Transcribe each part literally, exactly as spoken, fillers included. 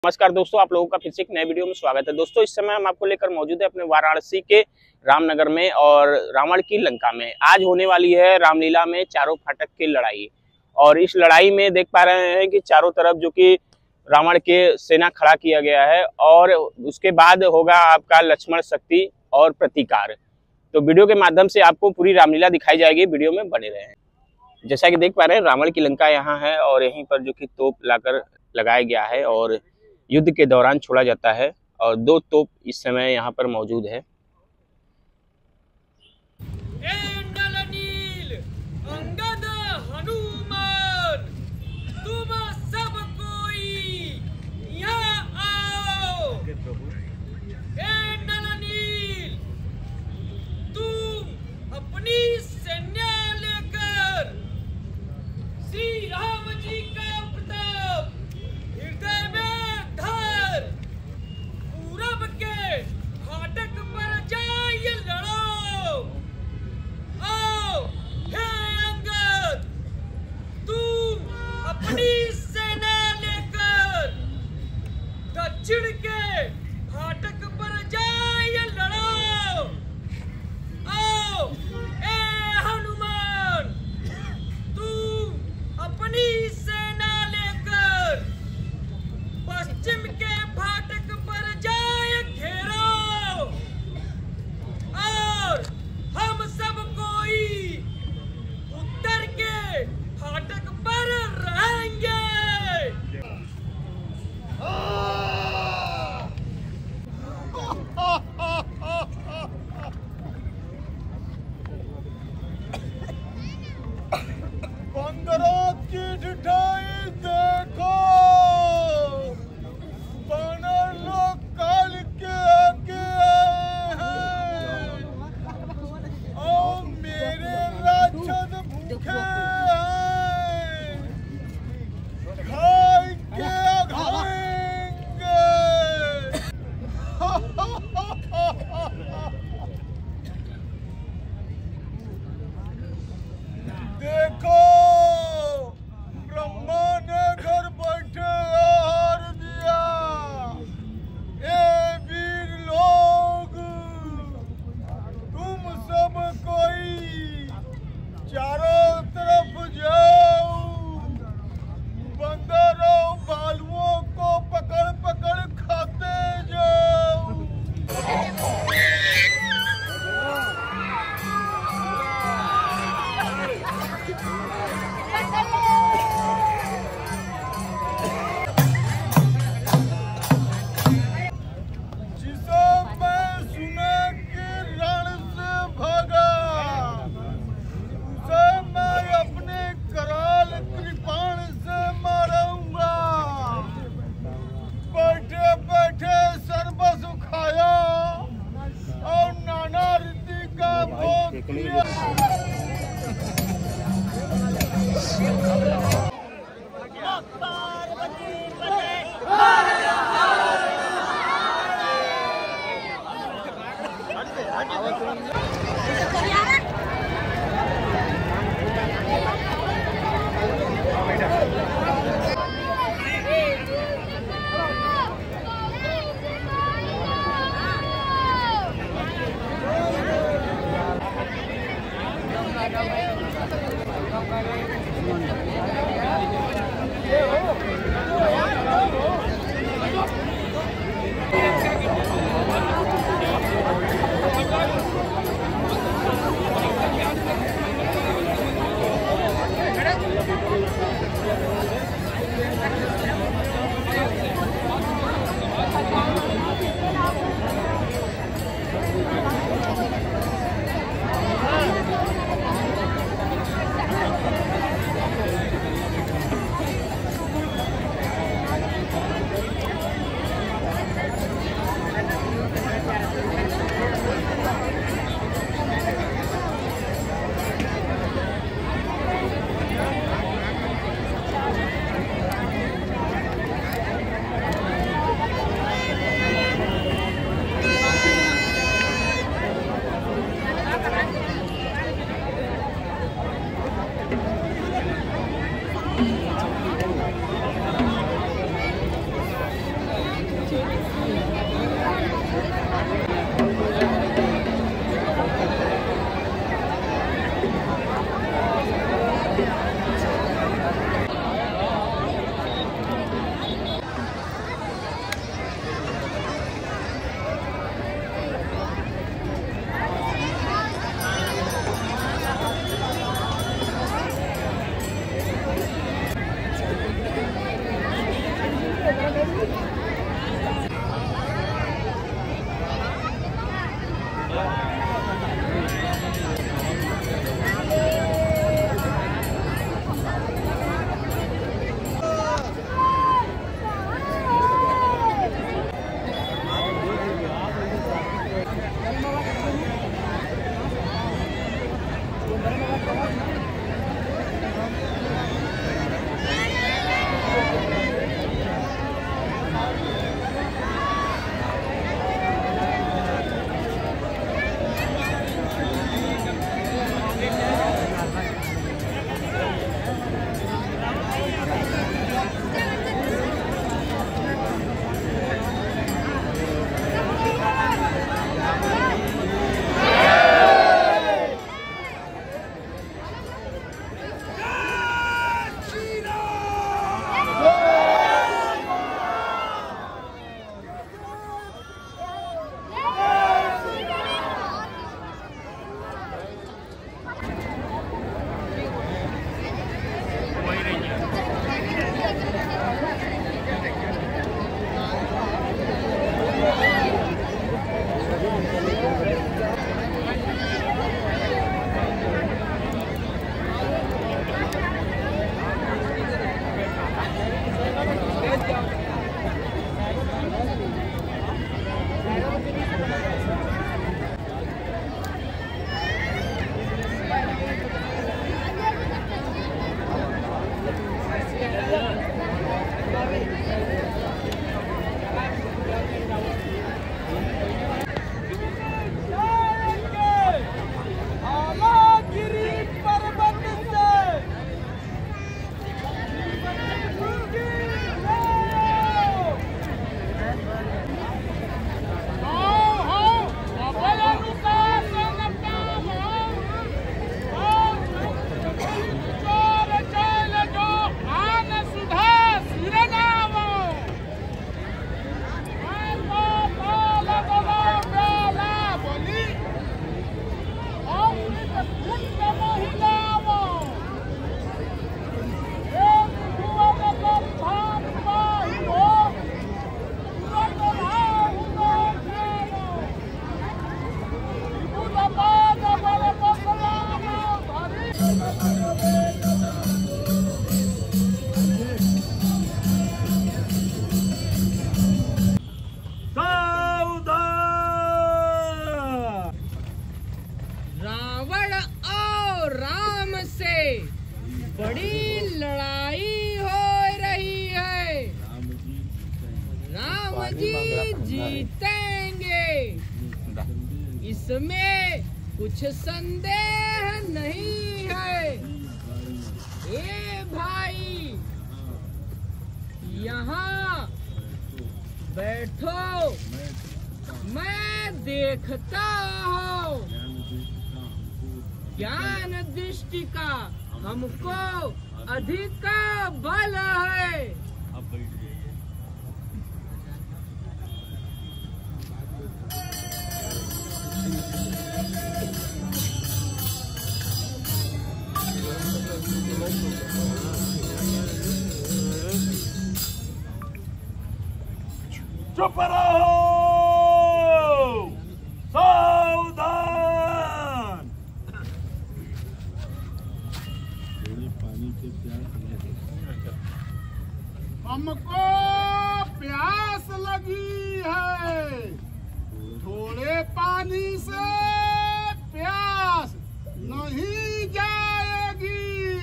नमस्कार दोस्तों, आप लोगों का फिर से एक नए वीडियो में स्वागत है। दोस्तों, इस समय हम आपको लेकर मौजूद है अपने वाराणसी के रामनगर में और रावण की लंका में। आज होने वाली है रामलीला में चारों फाटक की लड़ाई और इस लड़ाई में देख पा रहे हैं कि चारों तरफ जो कि रावण के सेना खड़ा किया गया है और उसके बाद होगा आपका लक्ष्मण शक्ति और प्रतीकार। तो वीडियो के माध्यम से आपको पूरी रामलीला दिखाई जाएगी, वीडियो में बने रहें। जैसा कि देख पा रहे हैं, रावण की लंका यहाँ है और यहीं पर जो कि तोप लाकर लगाया गया है और युद्ध के दौरान छोड़ा जाता है और दो तोप इस समय यहाँ पर मौजूद है। अंगद हनुमान, तुम सब कोई यहाँ आओ। ए नलनील, तुम अपनी सेना लेकर श्री राम जी का प्रताप हृदय में धर पूरब के फाटक पर जाइए लड़ो। आओ हे अंगद, तुम अपनी सेना लेकर दक्षिण के फाटक पर जाइए लड़ो। आओ ए हनुमान, तुम अपनी सेना लेकर पश्चिम के फाटक पर जाए घेरो और हम सब कोई उत्तर के फाटक पर रहेंगे। जी जीतेंगे, इसमें कुछ संदेह नहीं है। ए भाई यहाँ बैठो, मैं देखता हूँ। ज्ञान दृष्टि का हमको अधिक बल है। चुप रहो, सावधान। हमको प्यास लगी है, थोड़े पानी से प्यास नहीं जाएगी।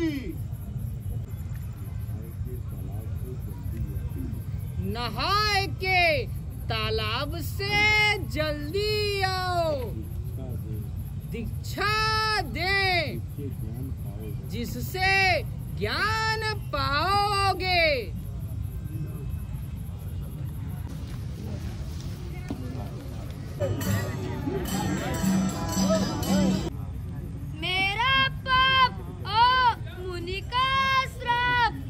नहाए के तालाब से जल्दी आओ, दीक्षा दे, जिससे ज्ञान पाओगे। मेरा पाप ओ मुनि का श्राप,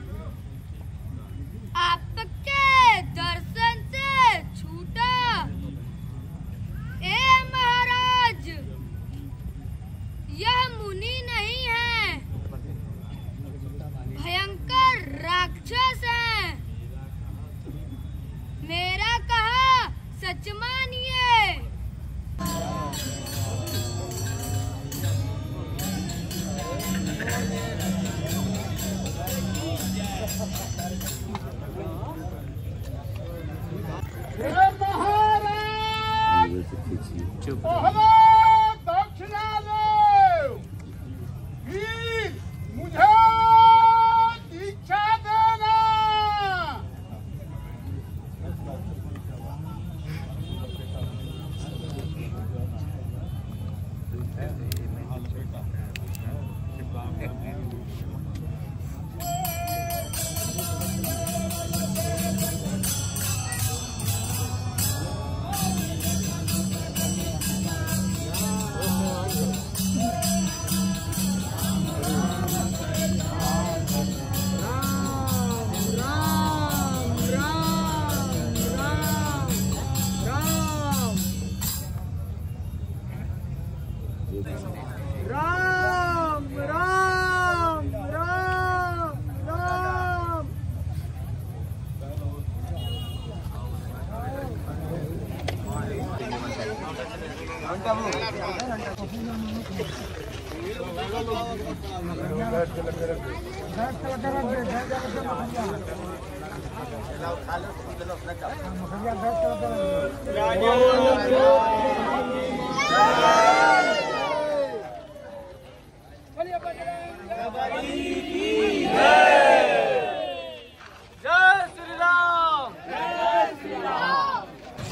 आपके दर्शन से छूटा। ए महाराज, यह मुनि नहीं है, भयंकर राक्षस है। मेरा कहा सच मानिए। महाराज पहले दक्षिणा लो, फिर मुझे दीक्षा देना। राम राम राम राम। जय श्री राम, जय श्री राम।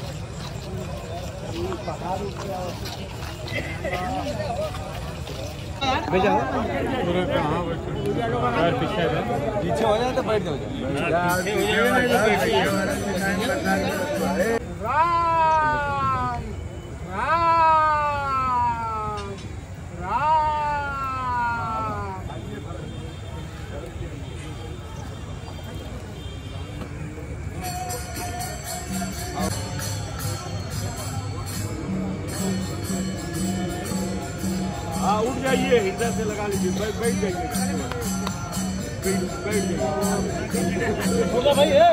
पीछे हो जाए तो बैठ जाओ। राम राम राम। हाँ, उठ जाइए, हृदय से लगा लीजिए, बैठ बैठ जाइए, बैठ बैठ जाइए। भाई है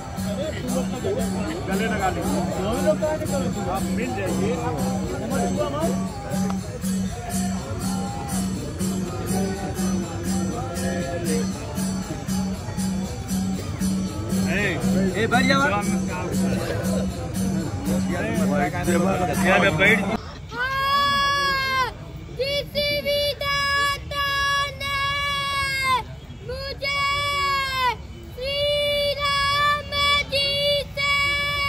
गले लगा लीजिए, आप मिल जाइए। ए बैठ जाओ, बैठ। किसी विधाता ने मुझे श्री राम जी से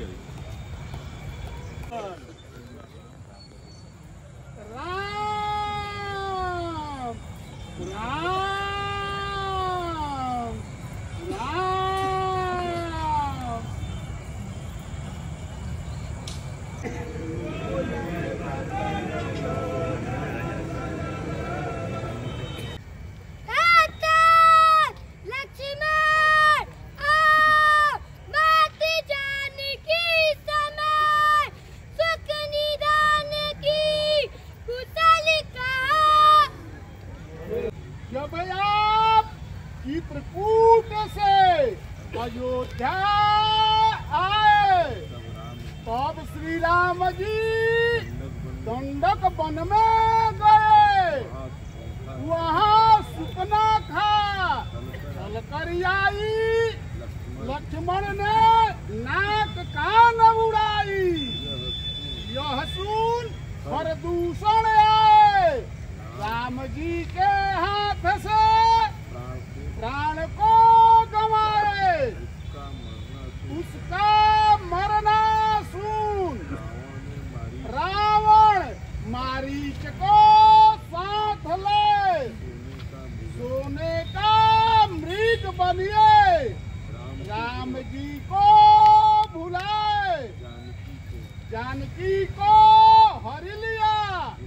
राम राम राम ताता लक्ष्मण आओ मात जानकी समय सुख निदान की कुशलिका। जब आप चित्रकूट से अयोध्या आए तब श्री राम जी दंडक वन में गए। वहाँ सुपना था चल कर आई। लक्ष्मण ने नाक कान उड़ाई। यह सुन प्रदूषण आए राम जी के हाथ से प्राण को गंवाए। उसका मरना सुन रावण मारीच को साथ ले सोने का मृग बनिए राम जी को भुलाए। जानकी को हर लिया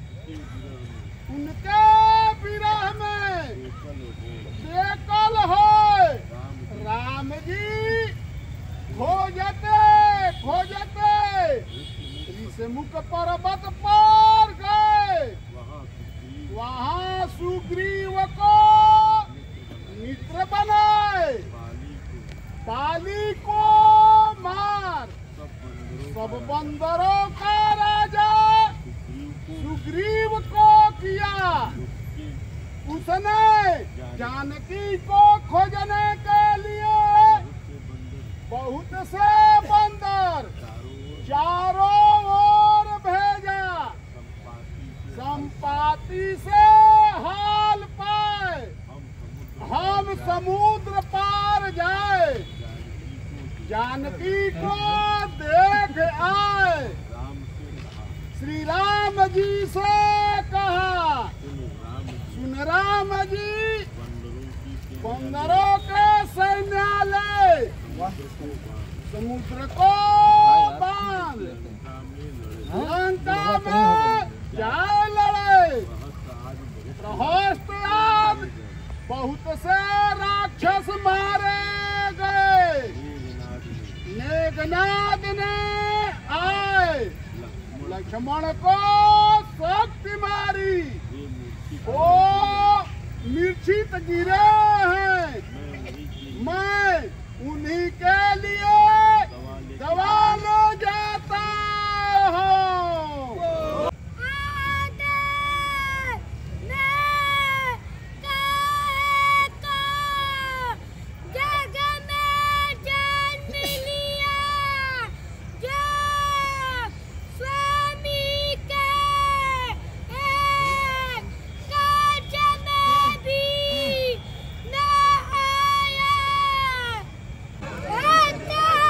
उनके विरह में बेकल हो। राम जी खोजते खोजते ऋषमुख पर्वत पर गए। वहाँ सुग्रीव को मित्र बनाए। बाली को मार सब बंदरों का राजा सुग्रीव को किया। उसने जानकी को खोजने के लिए बहुत से बंदर चारों ओर भेजा। संपाति से हाल पाए हम समुद्र पार जाए। जानकी को देख आए। श्री राम जी से कहा सुन राम जी बंदरों के सैन्यालय समुद्र को बांध लंका में जाए लड़े। प्रहस्त आज बहुत से राक्षस मारे गए। मेघनाद ने आए लक्ष्मण को शक्ति मारी। ओ मूर्छित गिरे हैं। मैं उन्हीं के लिए दवा ले जाता हूँ। आदर मैं काहे को जग में जन्म लिया जो स्वामी के एक काज में भी न आया। आता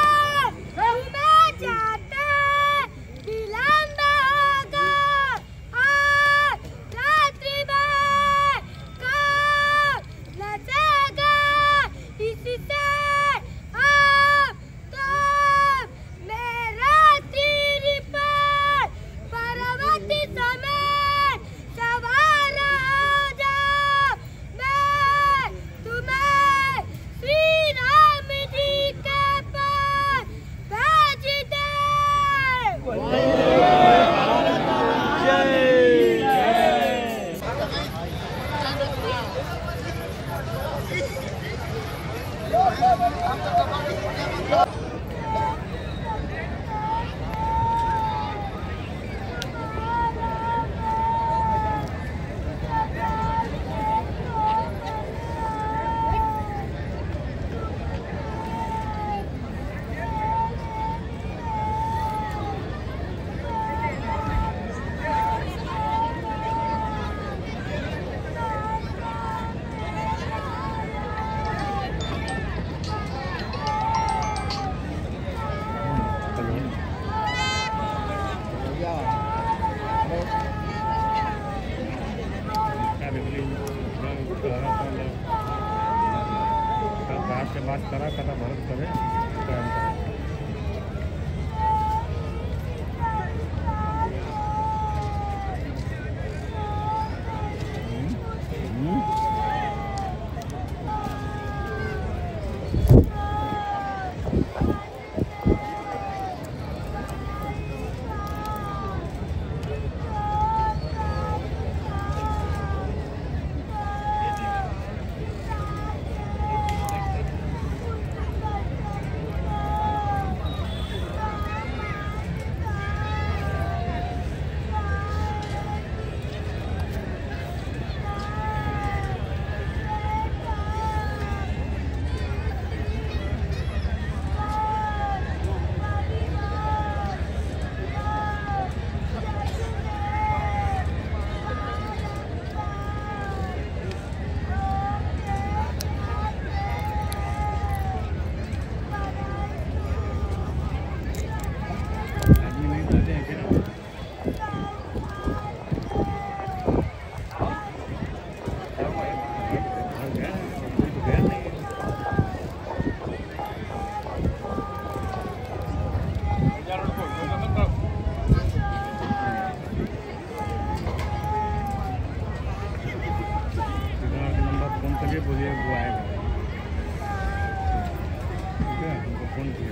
कौन किया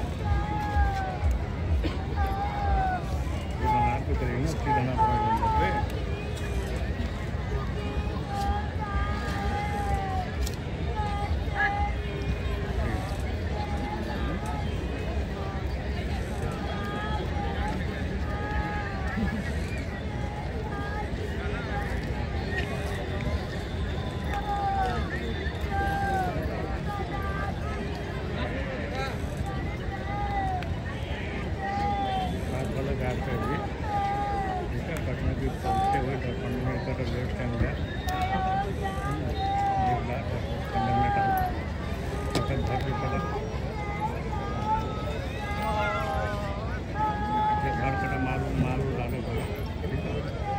ये बना के करेंगे ना उसकी बना पड़ेगा पे पहुँचते हुए दर्पण में इधर लेफ्ट हैंड है घर की तरफ घर का माल माल डाले ठीक है।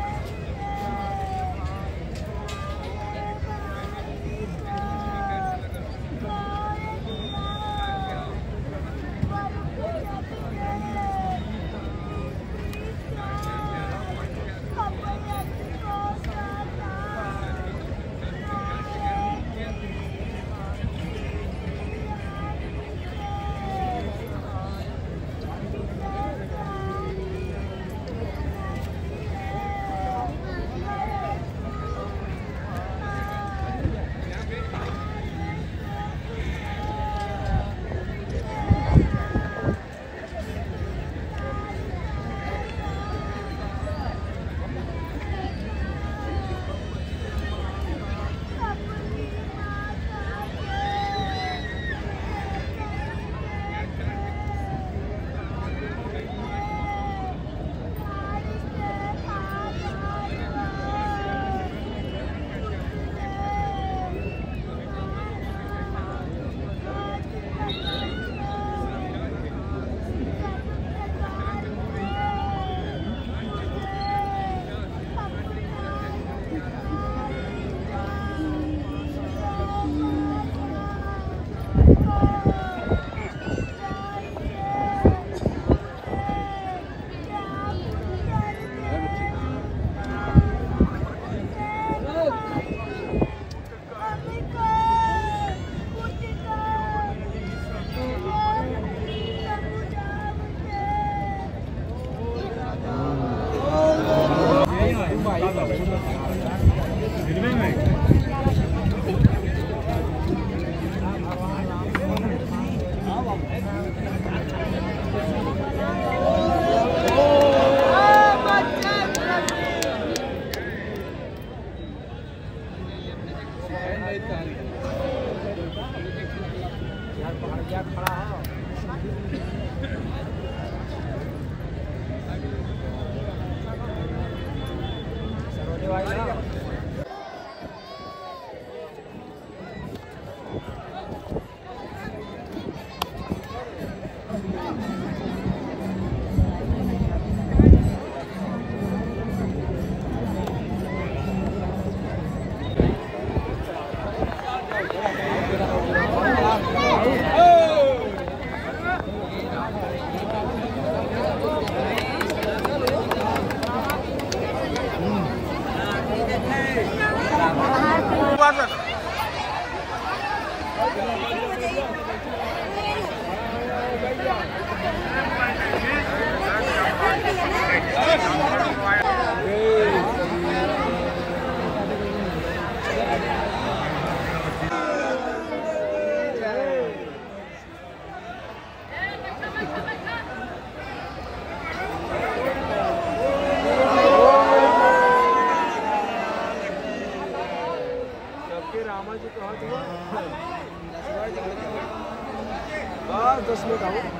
दस मिनट आओ,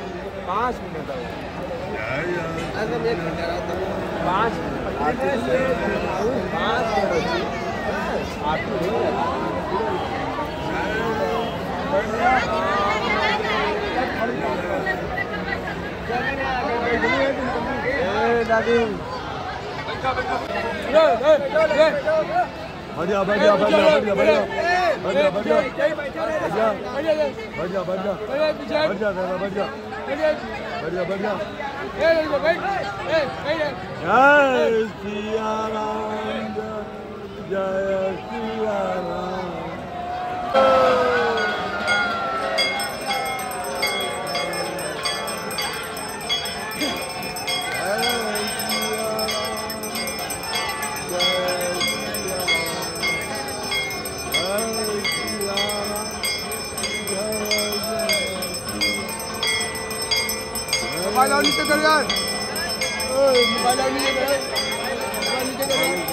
पाँच मिनट आओ, पाँच दादी बढ़िया बढ़िया बढ़िया बढ़िया बढ़िया बढ़िया बढ़िया बढ़िया बढ़िया बढ़िया बढ़िया बढ़िया बढ़िया बढ़िया जय सिया राम जय सिया राम। मोबाइल और नीचे कर यार, मोबाइल और नीचे कर, मोबाइल नीचे कर।